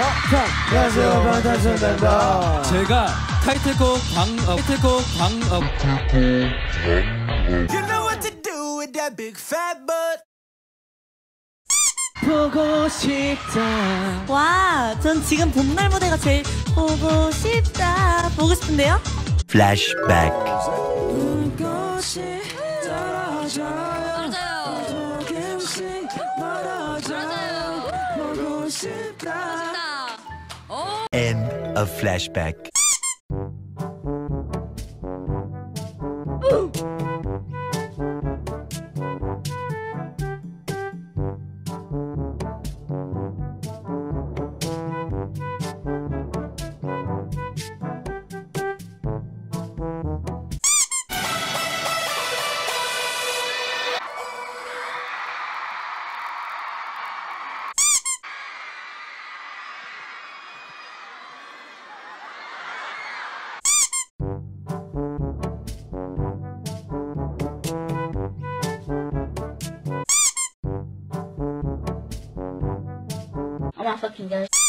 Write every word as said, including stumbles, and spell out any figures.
안녕하세요, 방탄소년단입니다. 제가 타이틀곡 방, 어, 타이틀곡 방, 어. You know what to do with that big fat butt. 보고 싶다. 와, 전 지금 봄날 무대가 제일 보고 싶다. 보고 싶은데요? 플래시백. End of flashback. I'm not fucking good.